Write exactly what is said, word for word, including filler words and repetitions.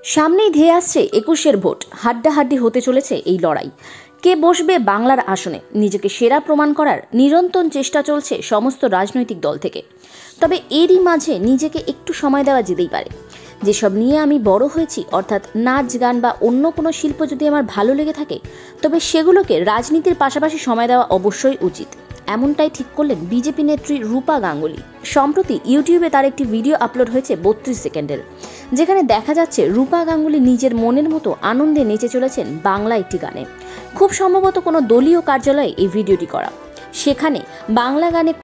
সামনেই ধেয়ে আসছে একুশের ভোট। হাড্ডাহাড্ডি হতে চলেছে এই লড়াই। কে বসবে বাংলার আসনে, নিজেকে সেরা প্রমাণ করার নিরন্তর চেষ্টা চলছে সমস্ত রাজনৈতিক দল থেকে। তবে এরই মাঝে নিজেকে একটু সময় দেওয়া যেতেই পারে। যেসব নিয়ে আমি বড় হয়েছি, অর্থাৎ নাচ গান বা অন্য কোনো শিল্প যদি আমার ভালো লেগে থাকে, তবে সেগুলোকে রাজনীতির পাশাপাশি সময় দেওয়া অবশ্যই উচিত। এমনটাই ঠিক করলেন বিজেপি নেত্রী রূপা গাঙ্গুলি। সম্প্রতি ইউটিউবে তার একটি ভিডিও আপলোড হয়েছে বত্রিশ সেকেন্ডের, যেখানে দেখা যাচ্ছে রূপা গাঙ্গুলি নিজের মনের মতো আনন্দে নেচে চলেছেন বাংলা একটি গানে। খুব সম্ভবত কোনো দলীয় কার্যালয়ে এই ভিডিওটি করা। সেখানে বাংলা গানে